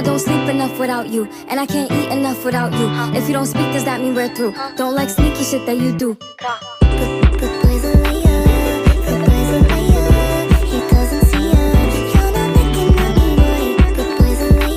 I don't sleep enough without you, and I can't eat enough without you. If you don't speak, does that mean we're through? Don't like sneaky shit that you do.